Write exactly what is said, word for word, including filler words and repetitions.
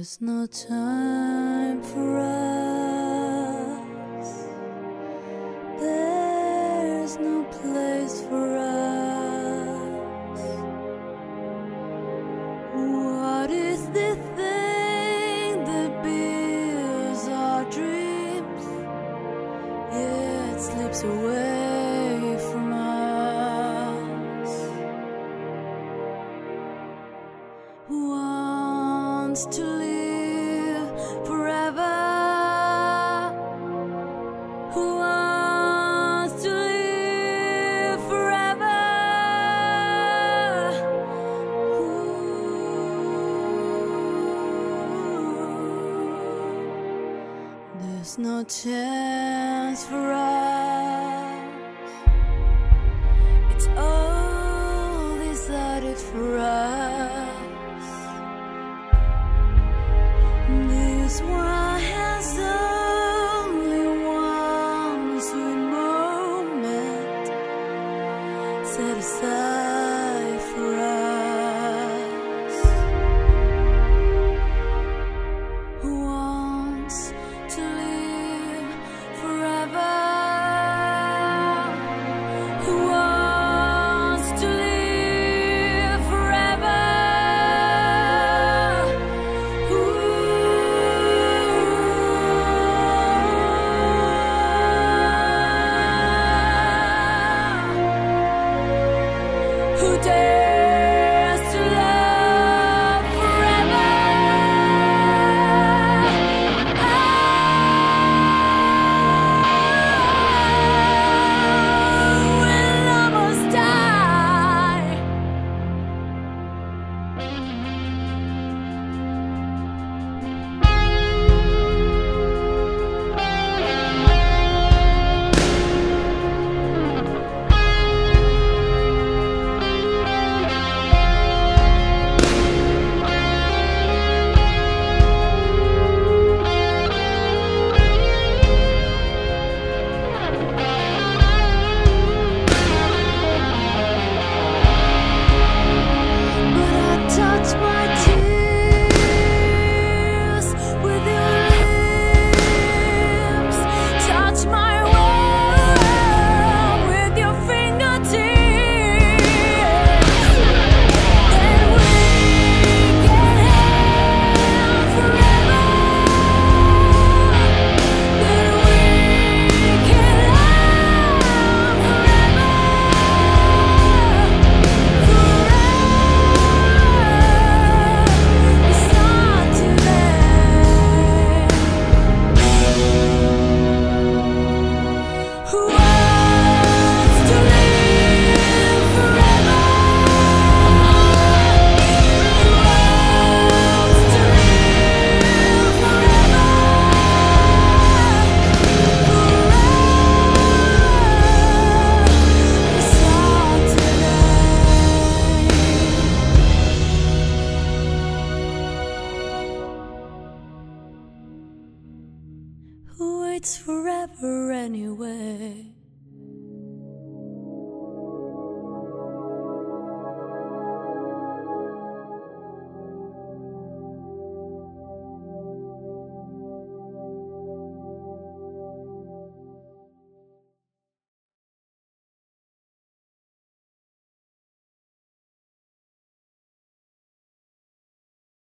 There's no time for us. There's no place for us. What is the thing that builds our dreams, yet slips away from us? Who wants to live forever? Who wants to live forever? Ooh. There's no chance for us. It's all decided for us. This world has only one sweet moment set aside for us. Who wants to live forever? Who wants to live forever? Who dares?